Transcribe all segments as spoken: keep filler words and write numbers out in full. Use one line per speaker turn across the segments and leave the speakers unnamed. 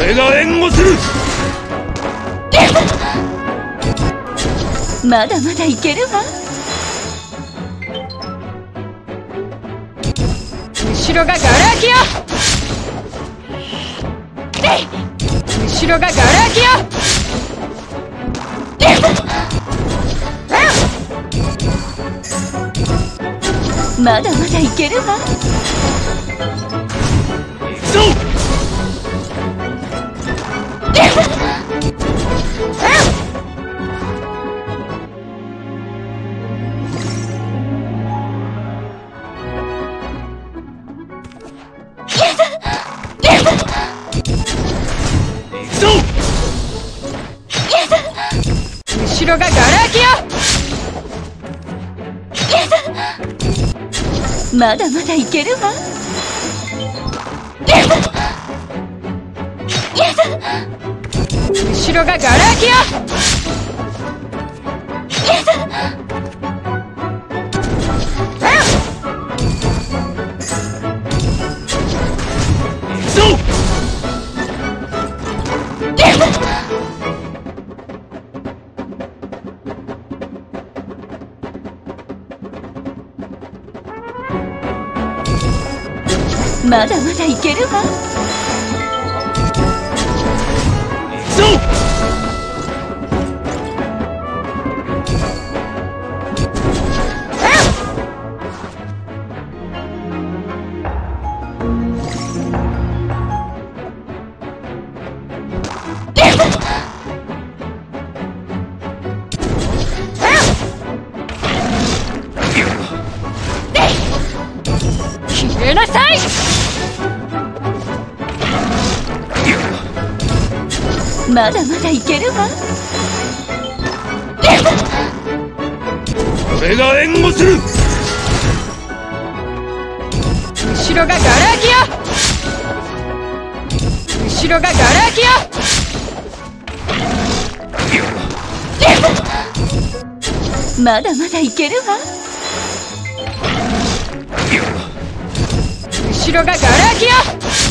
俺が援護する。
まだまだいけるわ。後ろがガラ空きよ。後ろがガラ空きよ。まだまだいけるわ。行くぞ。後ろがガラ空きよ。まだまだいけるわ。後ろがガラ空きよ。まだまだいけるわ。消えなさい。まだまだいけるわ。
俺が援護する。
後ろがガラ空きよ。後ろがガラ空きよ。まだまだいけるわ。後ろがガラ空きよ。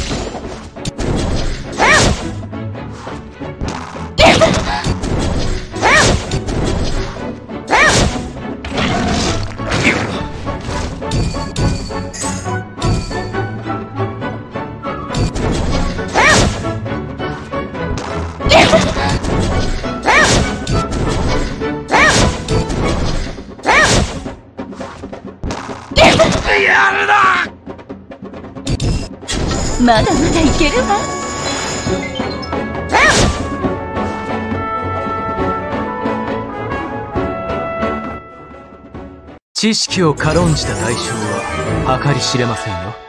やるな。
まだまだいけるわ。
知識を軽んじた代償は計り知れませんよ。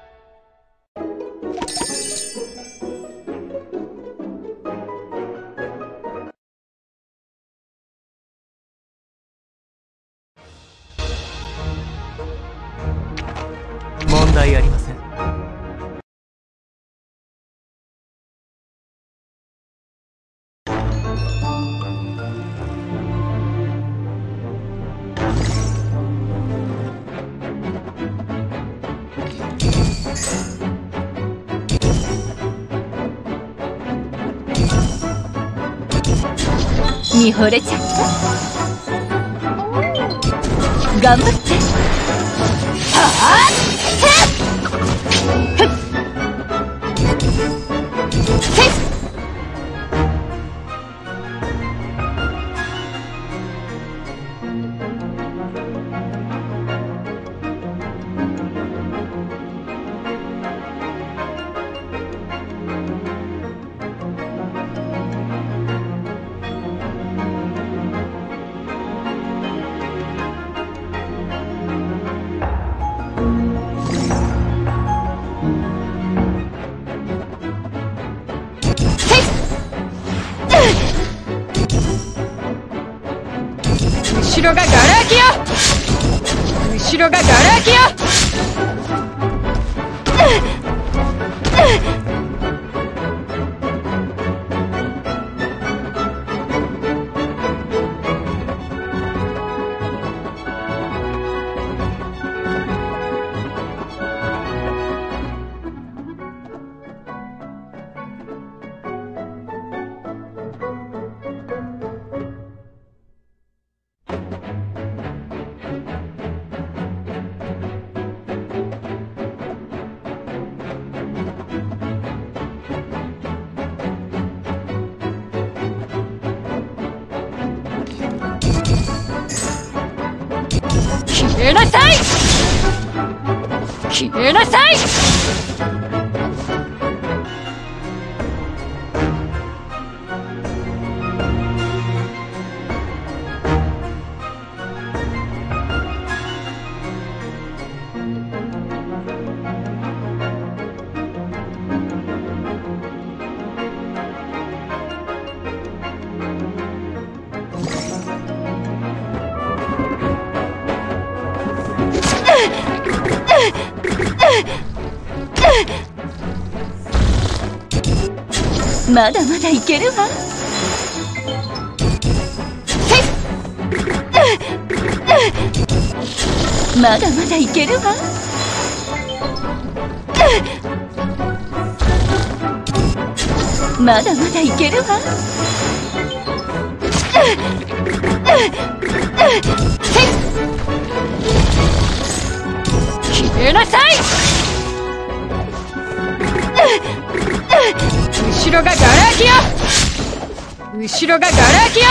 問題ありません。
見惚れちゃった。頑張って。はあ後ろがガラ空きよ。後ろがガラ空きよ。 消えなさい。消えなさい。
まだまだいけるわ。まだまだいけるわ。まだまだいけるわ。
消えなさい。後ろがガラ空きよ。後ろがガラ空きよ。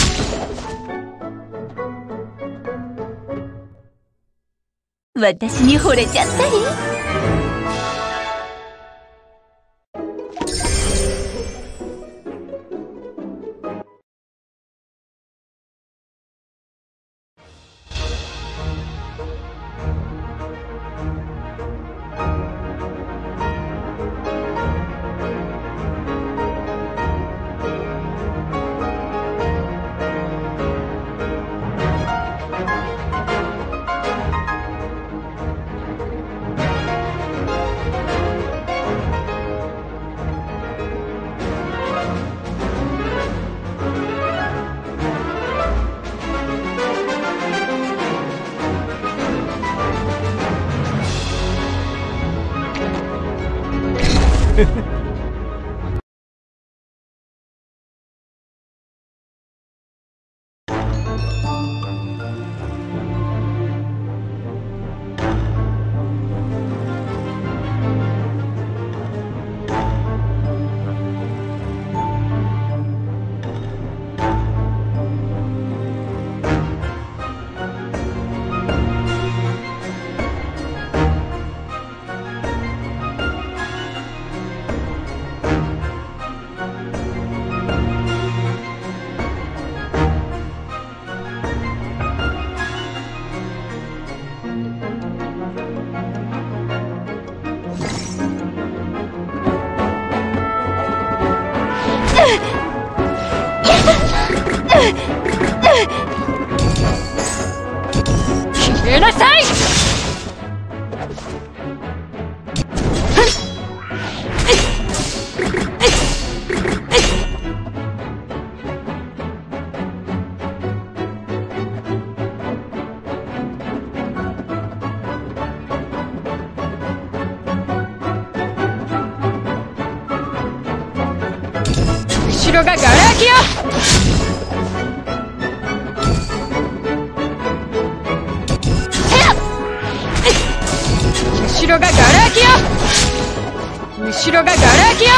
私に惚れちゃったり。
消えなさい。後ろがガラ空きよ。後ろがガラ空きよ。後ろがガラ空きよ。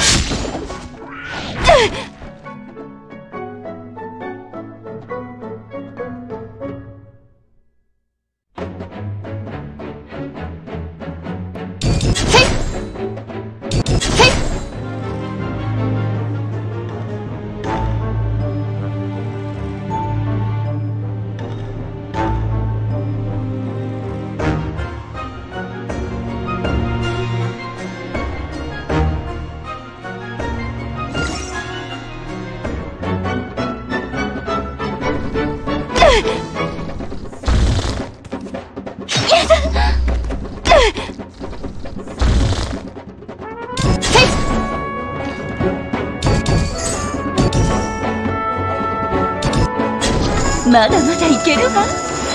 まだまだいけるわ。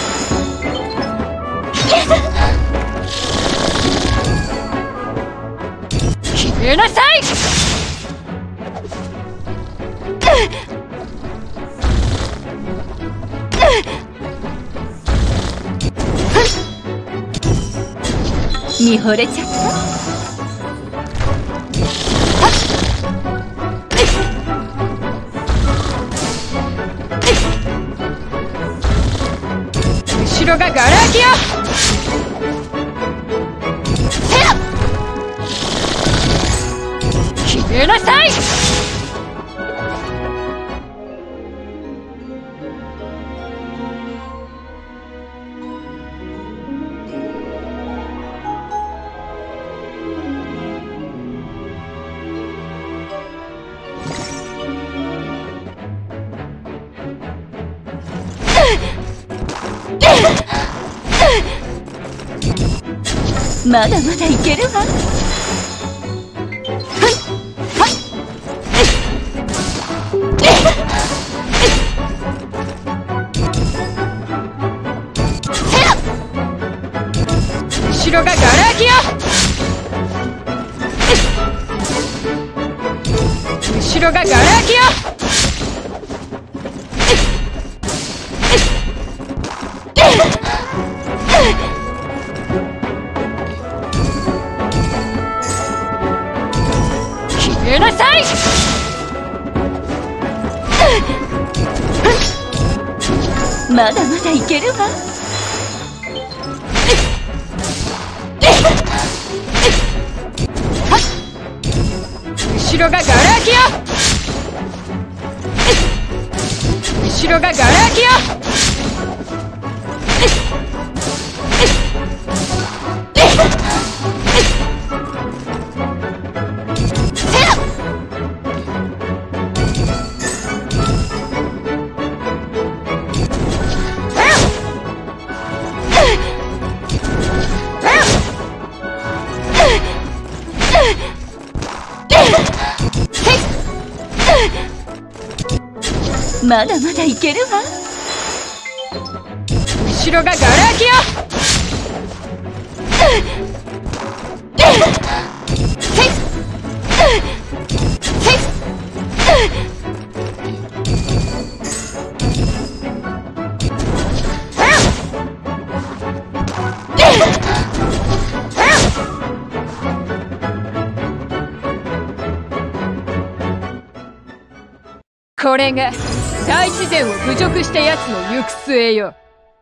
消えなさい。見惚れちゃった。後ろ後ろがガラ空きよ。決めなさい。
まだまだいけるわ。
後ろがガラ空きよ。後ろがガラ空きよ。決めなさい。
まだまだいけるわ。
後ろがガラ空きよ。後ろがガラ空きよ。
まだまだいけるわ。
後ろがガラ空きよ。これが大自然を侮辱したやつの行く末よ。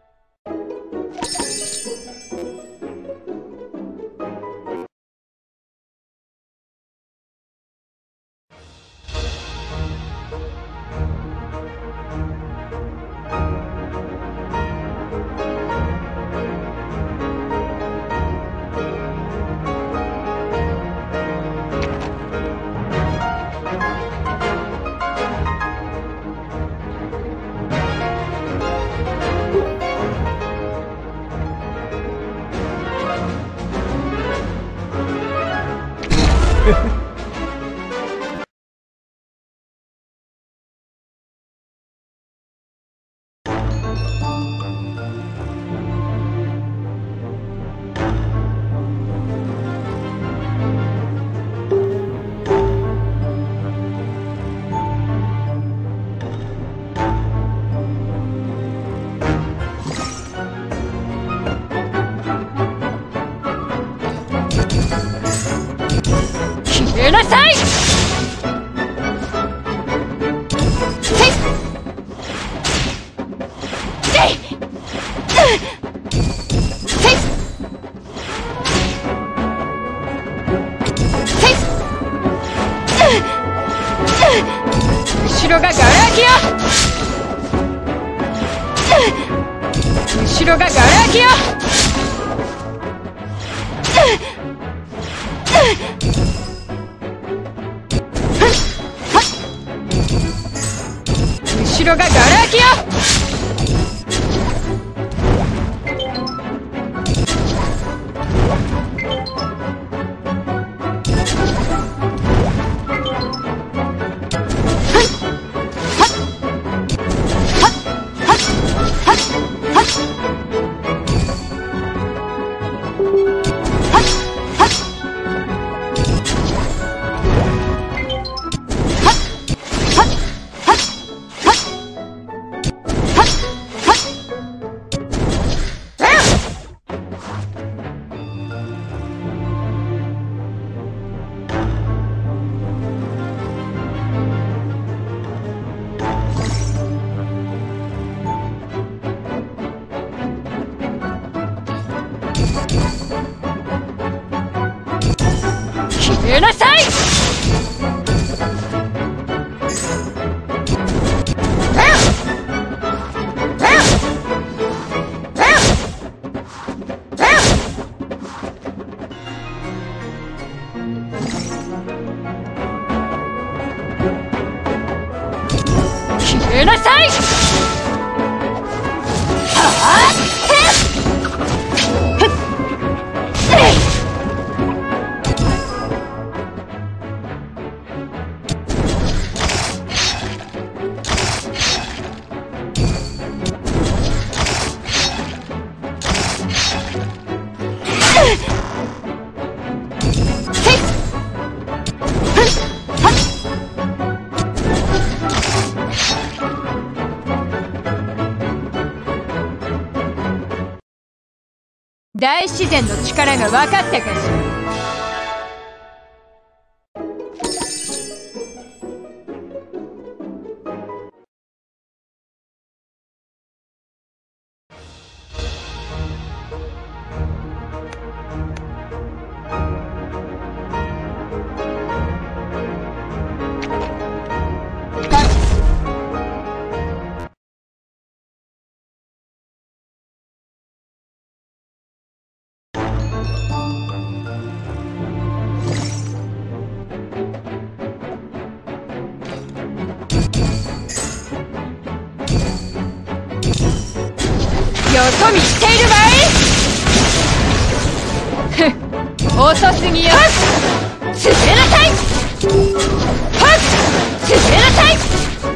決めなさい。後ろがガラ空きよ。後ろがガラ空きよ。後ろがガラ空きよ。 決めなさい。決めなさい。大自然の力が分かったかしら。よそ見しているばい。遅すぎよ。進めなさい。進めなさい。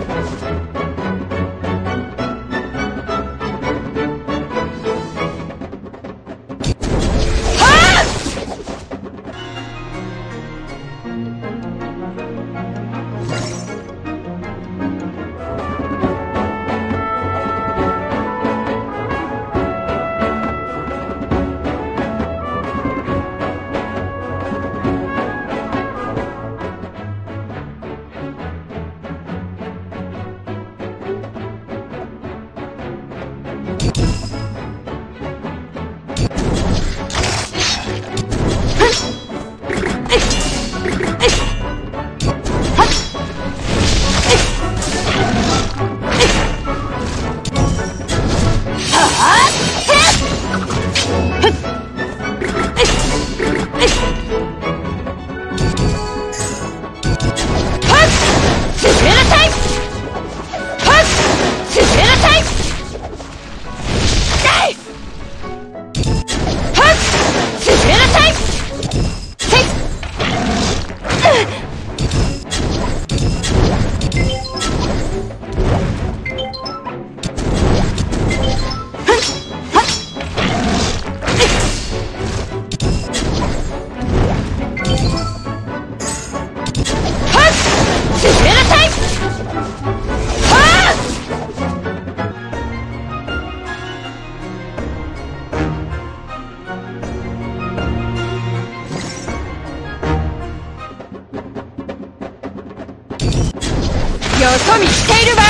よそ見している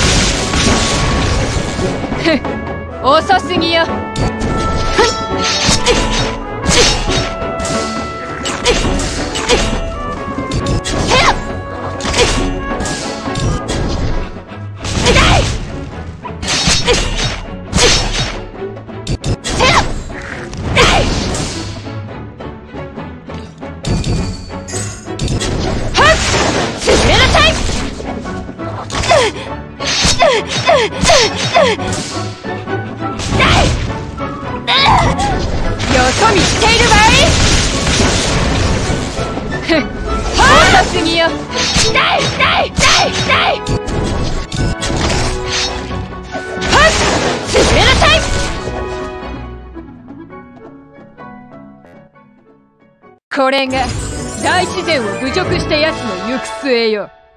ばい。遅すぎよ。よそ見しているばい。遅すぎよ。進めなさい。これが大自然を侮辱したやつの行く末よ。